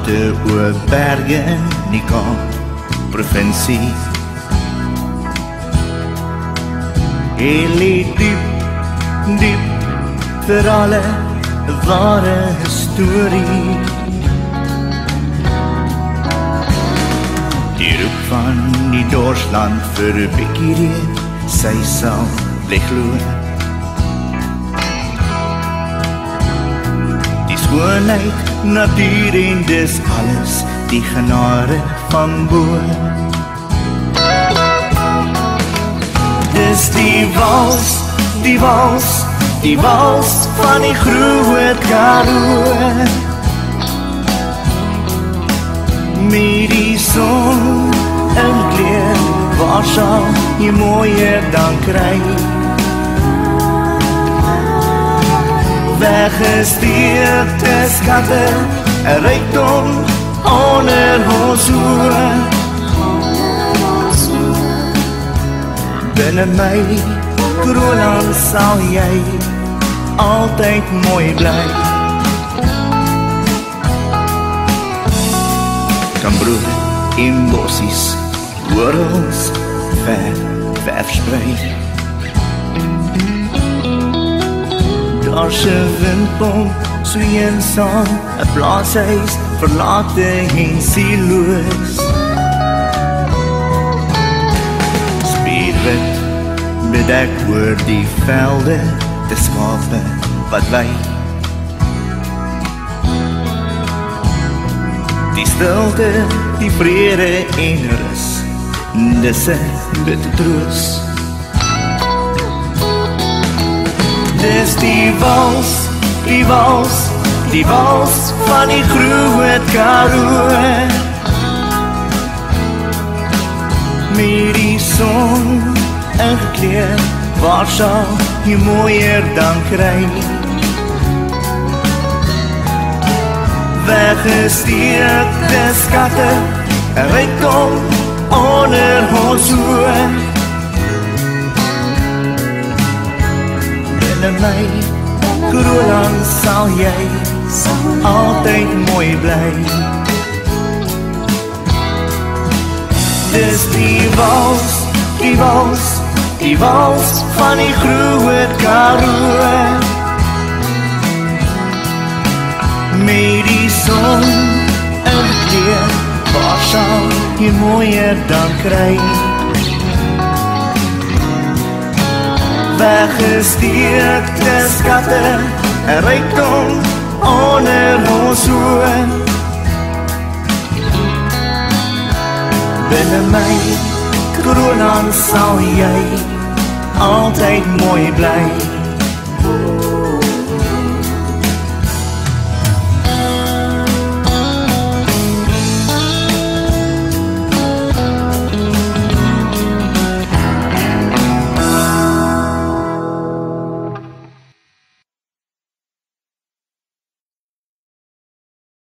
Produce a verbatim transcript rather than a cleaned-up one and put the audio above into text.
Water oor berge in die Kaap provinsie. Hy lê diep, diep vir alle ware historie. Die roep van die doorsland vir 'n bietjie reën, sy sal bly glo. Die skoonheid, natuur en dis alles die genade van bo. Dis die wals, die wals, die wals van die Groot Karoo. Met die son in kleur, waar sal jy mooier dan kry? Weggesteekte skatte, 'n rykdom onder ons oë. Binne my kroonland sal jy altyd mooi bly. Kambroer in bossies, oorals ver, ver verspreid. Daar's 'n windpomp, so eensaam, 'n plaashuis, verlate en sieloos. Spierwit, bedek oor die velde, de skape wat wy. Die stilte, die vrede en rus, dis 'n bitter troos. Dis die wals, die wals, die wals van die Groot Karoo. Met die son ingekleed, waar sal jy mooier dan kry? Weggesteekte skatte, 'n rykdom onder ons oë. Binne my kroonland sal jy altyd mooi bly. Dis die wals, die wals, die wals van die Groot Karoo. Met die son in kleur, waar sal jy mooier dan kry? Weggesteekte skatte, 'n rykdom onder ons oë. Binne my kroonland sal jy altyd mooi bly.